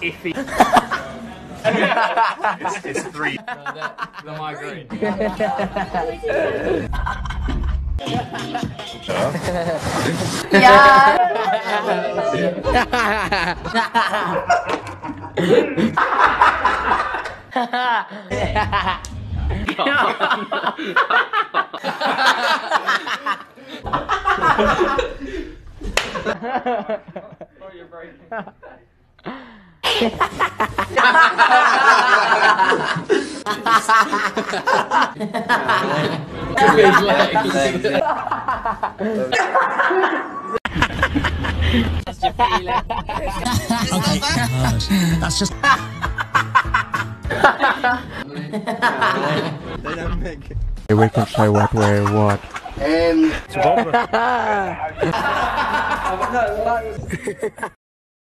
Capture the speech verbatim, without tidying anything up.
iffy. it's, it's three. No, that, the migraine. Oh, you're breaking. His legs. That's your feeling. Okay. That's just. They don't make it. We can say what we want. And.